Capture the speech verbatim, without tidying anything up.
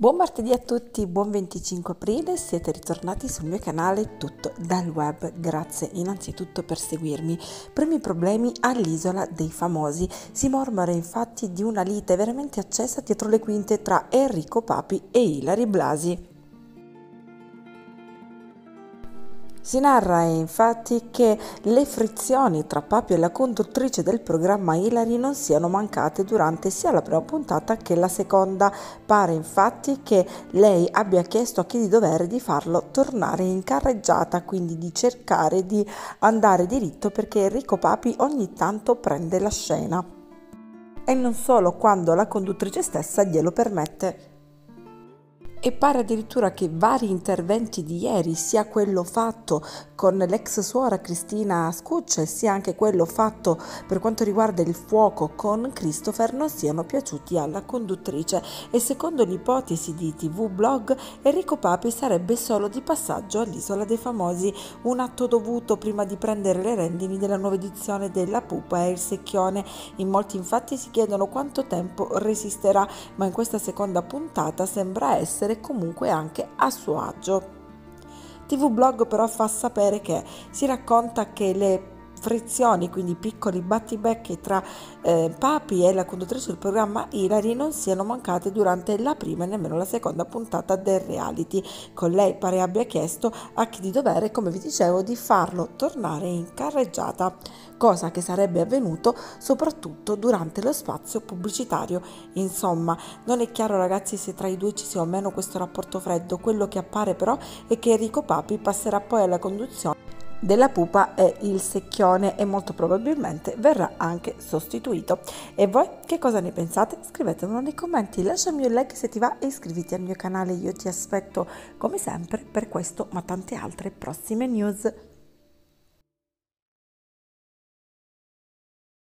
Buon martedì a tutti, buon venticinque aprile, siete ritornati sul mio canale Tutto dal Web, grazie innanzitutto per seguirmi. Primi problemi all'Isola dei Famosi, si mormora infatti di una lite veramente accesa dietro le quinte tra Enrico Papi e Ilary Blasi. Si narra infatti che le frizioni tra Papi e la conduttrice del programma Ilary non siano mancate durante sia la prima puntata che la seconda. Pare infatti che lei abbia chiesto a chi di dovere di farlo tornare in carreggiata, quindi di cercare di andare diritto perché Enrico Papi ogni tanto prende la scena. E non solo quando la conduttrice stessa glielo permette. E pare addirittura che vari interventi di ieri, sia quello fatto con l'ex suora Cristina Scuccia, sia anche quello fatto per quanto riguarda il fuoco con Christopher, non siano piaciuti alla conduttrice e secondo l'ipotesi di tivù Blog Enrico Papi sarebbe solo di passaggio all'Isola dei Famosi, un atto dovuto prima di prendere le redini della nuova edizione della Pupa e il Secchione. In molti infatti si chiedono quanto tempo resisterà, ma in questa seconda puntata sembra essere comunque anche a suo agio. tivù Blog però fa sapere che si racconta che le frizioni, quindi piccoli battibecchi tra eh, Papi e la conduttrice del programma Ilary non siano mancate durante la prima e nemmeno la seconda puntata del reality. Con lei pare abbia chiesto a chi di dovere, come vi dicevo, di farlo tornare in carreggiata, cosa che sarebbe avvenuto soprattutto durante lo spazio pubblicitario. Insomma, non è chiaro ragazzi se tra i due ci sia o meno questo rapporto freddo. Quello che appare però è che Enrico Papi passerà poi alla conduzione della Pupa e il Secchione e molto probabilmente verrà anche sostituito. E voi che cosa ne pensate? Scrivetemelo nei commenti, lasciami un like se ti va e iscriviti al mio canale. Io ti aspetto come sempre per questo ma tante altre prossime news.